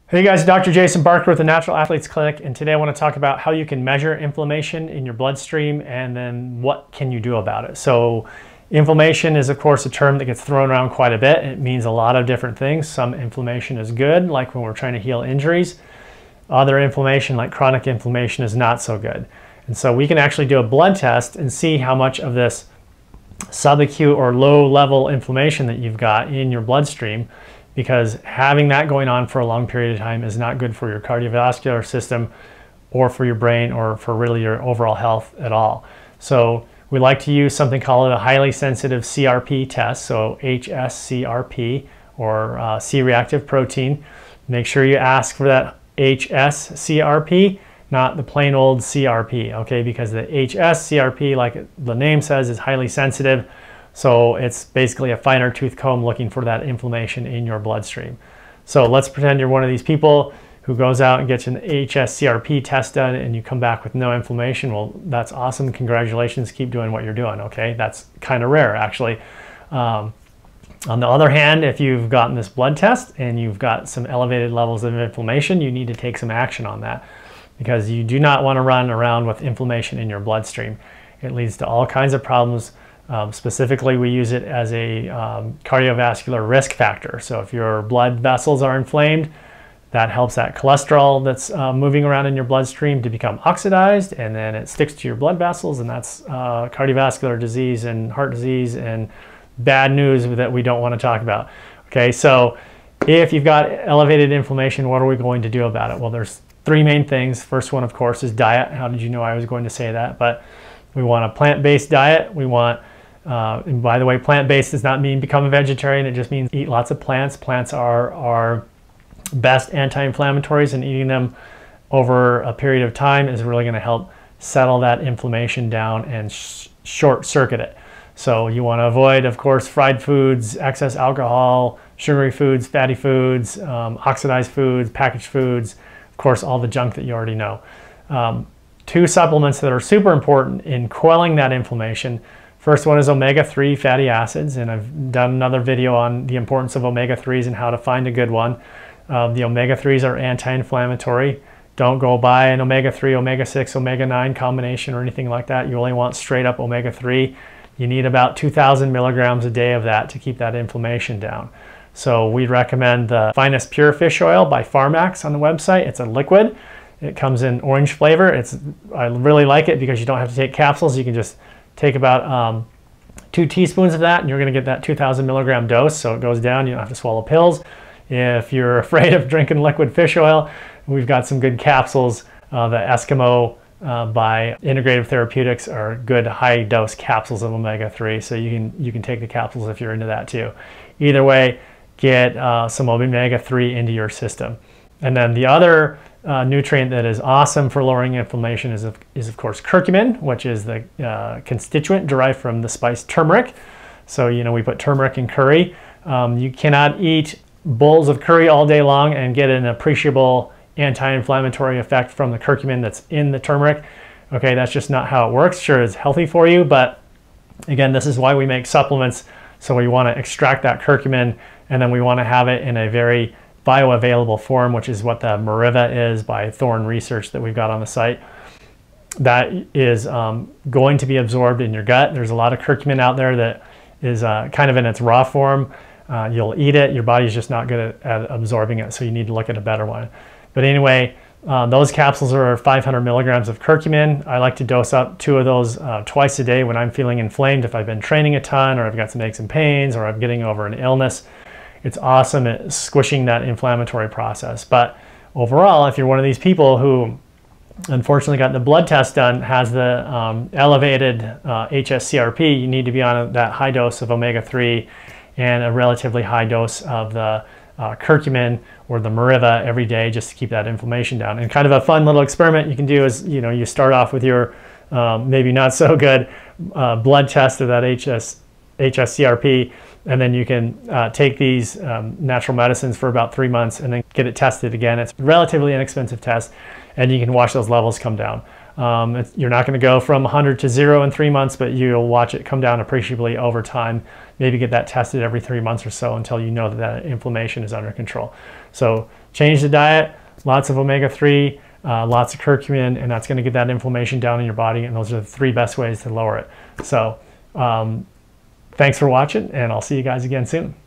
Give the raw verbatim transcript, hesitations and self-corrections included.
Hey guys, Doctor Jason Barker with the Natural Athletes Clinic, and today I want to talk about how you can measure inflammation in your bloodstream and then what can you do about it. So inflammation is of course a term that gets thrown around quite a bit. It means a lot of different things. Some inflammation is good, like when we're trying to heal injuries. Other inflammation, like chronic inflammation, is not so good. And so we can actually do a blood test and see how much of this subacute or low level inflammation that you've got in your bloodstream, because having that going on for a long period of time is not good for your cardiovascular system or for your brain or for really your overall health at all. So we like to use something called a highly sensitive C R P test, so H s C R P or uh, C-reactive protein. Make sure you ask for that H s C R P, not the plain old C R P, okay? Because the H s C R P, like the name says, is highly sensitive. So it's basically a finer tooth comb looking for that inflammation in your bloodstream. So let's pretend you're one of these people who goes out and gets an H s C R P test done and you come back with no inflammation. Well, that's awesome. Congratulations. Keep doing what you're doing, okay? That's kind of rare, actually. Um, on the other hand, if you've gotten this blood test and you've got some elevated levels of inflammation, you need to take some action on that, because you do not want to run around with inflammation in your bloodstream. It leads to all kinds of problems. Um, specifically, we use it as a um, cardiovascular risk factor. So if your blood vessels are inflamed, that helps that cholesterol that's uh, moving around in your bloodstream to become oxidized, and then it sticks to your blood vessels, and that's uh, cardiovascular disease and heart disease and bad news that we don't want to talk about. Okay, so if you've got elevated inflammation, what are we going to do about it? Well, there's three main things. First one, of course, is diet. How did you know I was going to say that? But we want a plant-based diet. We want Uh, and by the way, plant-based does not mean become a vegetarian. It just means eat lots of plants. Plants are our best anti-inflammatories, and eating them over a period of time is really going to help settle that inflammation down and sh short circuit it. So you want to avoid, of course, fried foods, excess alcohol, sugary foods, fatty foods, um, oxidized foods, packaged foods, of course, all the junk that you already know. Um, two supplements that are super important in quelling that inflammation. First one is omega three fatty acids, and I've done another video on the importance of omega threes and how to find a good one. Uh, the omega threes are anti-inflammatory. Don't go buy an omega three, omega six, omega nine combination or anything like that. You only want straight up omega three. You need about two thousand milligrams a day of that to keep that inflammation down. So we recommend the Finest Pure Fish Oil by Pharmax on the website. It's a liquid. It comes in orange flavor. It's I really like it because you don't have to take capsules. You can just take about um, two teaspoons of that and you're going to get that two thousand milligram dose, so it goes down. You don't have to swallow pills. If you're afraid of drinking liquid fish oil, we've got some good capsules. Uh, the Eskimo uh, by Integrative Therapeutics are good high dose capsules of omega three, so you can, you can take the capsules if you're into that too. Either way, get uh, some omega three into your system. And then the other Uh, nutrient that is awesome for lowering inflammation is of, is of course curcumin, which is the uh, constituent derived from the spice turmeric. So, you know, we put turmeric in curry. Um, you cannot eat bowls of curry all day long and get an appreciable anti-inflammatory effect from the curcumin that's in the turmeric. Okay, that's just not how it works. Sure, it's healthy for you, but again, this is why we make supplements. So we want to extract that curcumin, and then we want to have it in a very bioavailable form, which is what the Meriva is by Thorne Research that we've got on the site. That is um, going to be absorbed in your gut. There's a lot of curcumin out there that is uh, kind of in its raw form. Uh, you'll eat it, your body's just not good at, at absorbing it, so you need to look at a better one. But anyway, uh, those capsules are five hundred milligrams of curcumin. I like to dose up two of those uh, twice a day when I'm feeling inflamed, if I've been training a ton, or I've got some aches and pains, or I'm getting over an illness. It's awesome at squishing that inflammatory process. But overall, if you're one of these people who unfortunately got the blood test done, has the um, elevated uh, H s C R P, you need to be on a, that high dose of omega three and a relatively high dose of the uh, curcumin or the Meriva every day, just to keep that inflammation down. And kind of a fun little experiment you can do is, you know, you start off with your um, maybe not so good uh, blood test of that H s C R P, and then you can uh, take these um, natural medicines for about three months and then get it tested again. It's a relatively inexpensive test, and you can watch those levels come down. Um, it's, you're not going to go from one hundred to zero in three months, but you'll watch it come down appreciably over time. Maybe get that tested every three months or so until you know that that inflammation is under control. So change the diet, lots of omega three, uh, lots of curcumin, and that's going to get that inflammation down in your body. And those are the three best ways to lower it. So um, thanks for watching, and I'll see you guys again soon.